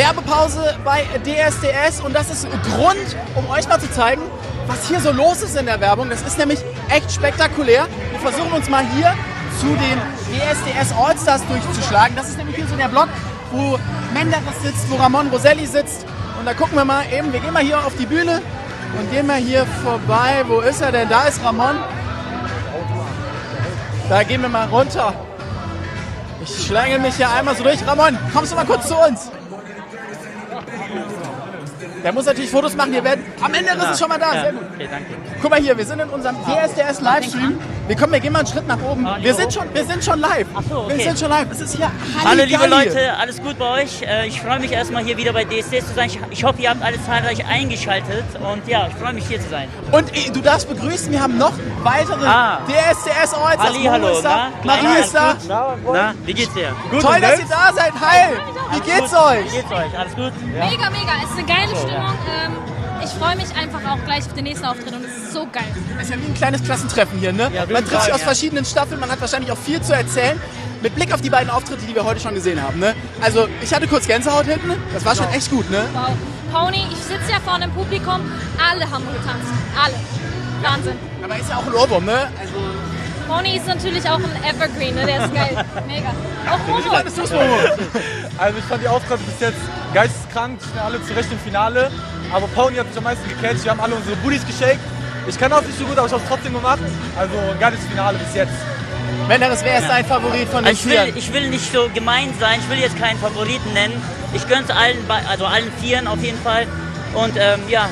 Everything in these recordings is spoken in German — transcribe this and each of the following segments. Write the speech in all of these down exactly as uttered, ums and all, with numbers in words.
Werbepause bei D S D S und das ist Grund, um euch mal zu zeigen, was hier so los ist in der Werbung. Das ist nämlich echt spektakulär. Wir versuchen uns mal hier zu den D S D S Allstars durchzuschlagen. Das ist nämlich hier so der Block, wo Menderes sitzt, wo Ramon Roselli sitzt. Und da gucken wir mal eben, wir gehen mal hier auf die Bühne und gehen mal hier vorbei. Wo ist er denn? Da ist Ramon. Da gehen wir mal runter. Ich schlänge mich hier einmal so durch. Ramon, kommst du mal kurz zu uns? Der muss natürlich Fotos machen. Hier werden, am Ende ist es schon mal da. Sehr gut. Okay, danke. Guck mal hier, wir sind in unserem D S D S Livestream. Wir kommen, wir gehen mal einen Schritt nach oben. Wir sind schon, wir sind schon live. Ach so, okay. Wir sind schon live. Es ist hier Hallo liebe Halligalli. Leute, alles gut bei euch? Äh, Ich freue mich erstmal hier wieder bei D S D S zu sein. Ich- Ich hoffe, ihr habt alle zahlreich eingeschaltet und ja, ich freue mich hier zu sein. Und äh, du darfst begrüßen, wir haben noch weitere Ah. D S D S Allstars. Ali, Momo hallo, ist da, na? Marie ist da. Na, wie geht's dir? Gut Toll, und dass selbst? ihr da seid. Hi, wie Alles geht's gut? euch? Wie geht's euch? Alles gut? Mega, mega. Es ist eine geile Stimmung. Ähm, ich freue mich einfach auch gleich auf den nächsten Auftritt und es ist so geil. Es ist ja wie ein kleines Klassentreffen hier, ne? Ja, Man trifft sich aus ja. verschiedenen Staffeln, man hat wahrscheinlich auch viel zu erzählen. Mit Blick auf die beiden Auftritte, die wir heute schon gesehen haben, ne? Also, ich hatte kurz Gänsehaut hinten, das war schon echt gut, ne? Wow. Pony, ich sitze ja vorne im Publikum. Alle haben getanzt. Alle. Wahnsinn. Aber ist ja auch ein Ohrwurm, ne? Also, Pony ist natürlich auch ein Evergreen, ne? Der ist geil. Mega. Auch wie Momo. fandest du's, Momo? Also ich fand die Auftritte bis jetzt geisteskrank, die sind alle zurecht im Finale. Aber Pony hat mich am meisten gecatcht, wir haben alle unsere Booties geshakt. Ich kann auch nicht so gut, aber ich habe es trotzdem gemacht. Also ein geiles Finale bis jetzt. Menderes, wer ist dein Favorit von den Also ich, will, vier? ich will nicht so gemein sein, ich will jetzt keinen Favoriten nennen. Ich gönn's allen, bei- also allen Vieren auf jeden Fall. Und ähm, ja,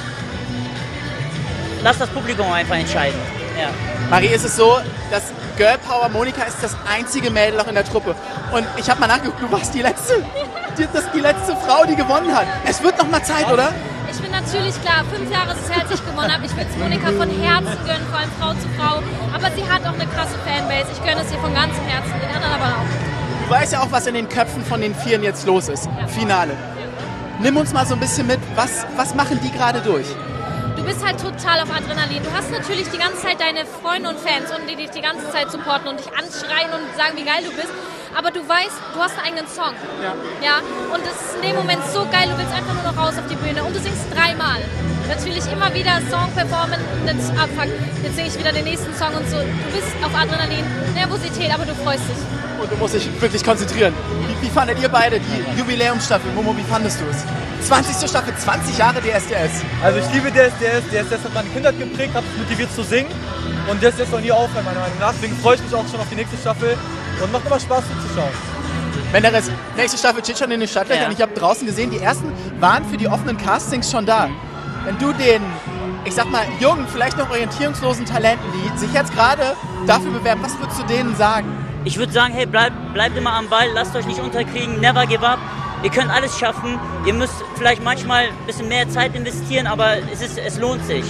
lass das Publikum einfach entscheiden. Ja. Marie, ist es so, dass Girl Power Monika ist das einzige Mädel noch in der Truppe. Und ich habe mal nachgeguckt, du warst die letzte, die, das ist die letzte Frau, die gewonnen hat. Es wird noch mal Zeit, oder? Ich bin natürlich klar, fünf Jahre ist es her, als ich gewonnen habe. Ich will es Monika von Herzen gönnen, vor allem Frau zu Frau. Aber sie hat auch eine krasse Fanbase. Ich gönne es ihr von ganzem Herzen, den anderen aber auch. Du weißt ja auch, was in den Köpfen von den Vieren jetzt los ist. Finale. Nimm uns mal so ein bisschen mit, was, was machen die gerade durch? Du bist halt total auf Adrenalin. Du hast natürlich die ganze Zeit deine Freunde und Fans, und die dich die ganze Zeit supporten und dich anschreien und sagen, wie geil du bist. Aber du weißt, du hast einen eigenen Song. Ja. Ja? Und das ist in dem Moment so geil, du willst einfach nur noch raus auf die Bühne. Und du singst dreimal. Natürlich immer wieder Song performen und dann abfuck. Jetzt singe ich wieder den nächsten Song und so. Du bist auf Adrenalin, Nervosität, aber du freust dich. Und du musst dich wirklich konzentrieren. Wie, wie fandet ihr beide die Jubiläumsstaffel? Momo, wie fandest du es? zwanzigste Staffel, zwanzig Jahre D S D S. Also ich liebe D S D S, D S D S hat meine Kindheit geprägt, hat mich motiviert zu singen. Und D S D S soll nie aufhören, meiner Meinung nach. Deswegen freue ich mich auch schon auf die nächste Staffel und macht immer Spaß zuzuschauen. Menderes, nächste Staffel steht schon in den Stadtlöchern. Ja. Ich habe draußen gesehen, die ersten waren für die offenen Castings schon da. Wenn du den, ich sag mal, jungen, vielleicht noch orientierungslosen Talenten, die sich jetzt gerade dafür bewerben, was würdest du denen sagen? Ich würde sagen, hey, bleibt, bleibt immer am Ball, lasst euch nicht unterkriegen, never give up. Ihr könnt alles schaffen. Ihr müsst vielleicht manchmal ein bisschen mehr Zeit investieren, aber es, ist, es lohnt sich.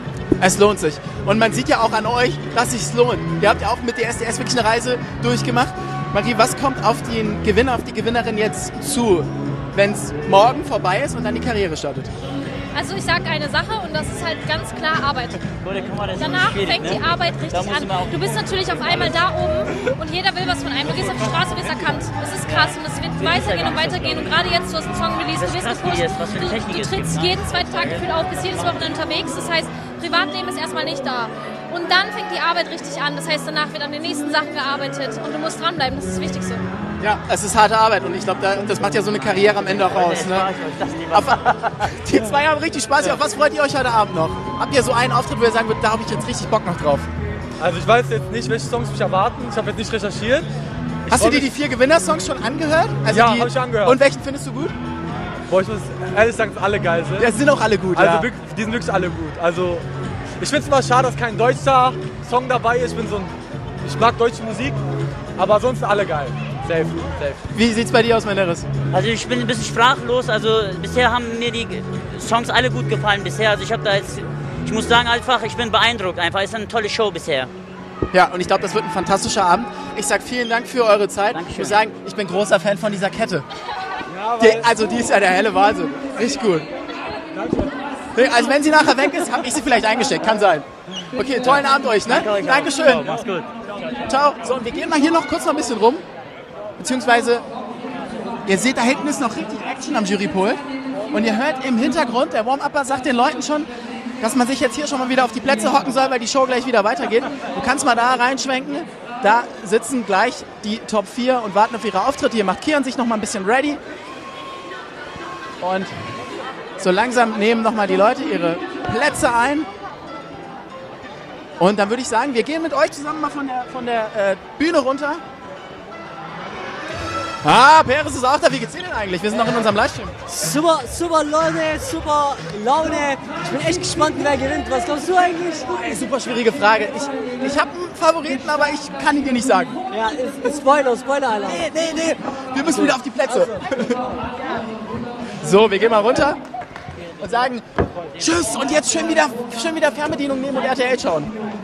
Es lohnt sich. Und man sieht ja auch an euch, dass es sich lohnt. Ihr habt ja auch mit D S D S wirklich eine Reise durchgemacht. Marie, was kommt auf den Gewinner, auf die Gewinnerin jetzt zu, wenn es morgen vorbei ist und dann die Karriere startet? Also ich sage eine Sache und das ist halt ganz klar Arbeit. Gute, guck mal, das ist Danach schwierig, fängt ne? die Arbeit Da richtig musst an. man auch- Du bist natürlich auf einmal da oben und jeder will was von einem. Du gehst auf die Straße, wirst erkannt. Das ist krass und es wird weitergehen und weitergehen. Und gerade jetzt, du hast einen Song released, Das du ist wirst krass, wie gepusht. es- was für eine Du, Technik du es trittst gibt, ne? jeden zweiten Tag gefühlt auf, bist jedes Wochenende unterwegs. Das heißt, Privatleben ist erstmal nicht da. Und dann fängt die Arbeit richtig an. Das heißt, danach wird an den nächsten Sachen gearbeitet und du musst dranbleiben. Das ist das Wichtigste. Ja, es ist harte Arbeit und ich glaube, da, das macht ja so eine Karriere am Ende auch aus. Ne? Auf, die zwei haben richtig Spaß. Auf was freut ihr euch heute Abend noch? Habt ihr so einen Auftritt, wo ihr sagen würdet, da habe ich jetzt richtig Bock noch drauf? Also ich weiß jetzt nicht, welche Songs mich erwarten. Ich habe jetzt nicht recherchiert. Ich Hast du freu dir die mich- vier Gewinnersongs schon angehört? Also Ja, die, hab ich angehört. Und welchen findest du gut? Boah, ich muss ehrlich sagen, dass alle geil sind. Ja, sind auch alle gut, Also ja. wirklich, die sind wirklich alle gut. Also ich finde es immer schade, dass kein deutscher Song dabei ist. Ich bin so ein, ich mag deutsche Musik, aber sonst alle geil. Safe, safe. Wie sieht's bei dir aus, Menderes? Also ich bin ein bisschen sprachlos, also bisher haben mir die Songs alle gut gefallen bisher. Also ich habe da jetzt, ich muss sagen einfach, ich bin beeindruckt einfach. Es ist eine tolle Show bisher. Ja, und ich glaube, das wird ein fantastischer Abend. Ich sag vielen Dank für eure Zeit. Dankeschön. Ich muss sagen, ich bin großer Fan von dieser Kette. Ja, Die, also die ist ja der helle Wahnsinn. Richtig gut. Nee, also wenn sie nachher weg ist, habe ich sie vielleicht eingesteckt. Kann sein. Okay, tollen Abend euch, ne? euch auch. Dankeschön. Mach's gut. Ciao. So, und wir gehen mal hier noch kurz noch ein bisschen rum. Beziehungsweise Ihr seht, da hinten ist noch richtig Action am Jurypult. Und ihr hört im Hintergrund, der Warm-Upper sagt den Leuten schon, dass man sich jetzt hier schon mal wieder auf die Plätze hocken soll, weil die Show gleich wieder weitergeht. Du kannst mal da reinschwenken. Da sitzen gleich die Top vier und warten auf ihre Auftritte. Hier macht Kian sich noch mal ein bisschen ready. Und so langsam nehmen noch mal die Leute ihre Plätze ein. Und dann würde ich sagen, wir gehen mit euch zusammen mal von der, von der äh, Bühne runter. Ah, Peres ist auch da. Wie geht's dir denn eigentlich? Wir sind noch in unserem Livestream. Super, super Leute, super Laune. Ich bin echt gespannt, wer gewinnt. Was glaubst du eigentlich? Ey, super schwierige Frage. Ich, ich habe einen Favoriten, aber ich kann ihn dir nicht sagen. Ja, ist, ist Spoiler, Spoiler-Alarm. Nee, nee, nee. Wir müssen wieder auf die Plätze. So, wir gehen mal runter und sagen Tschüss und jetzt schön wieder, schön wieder Fernbedienung nehmen und R T L schauen.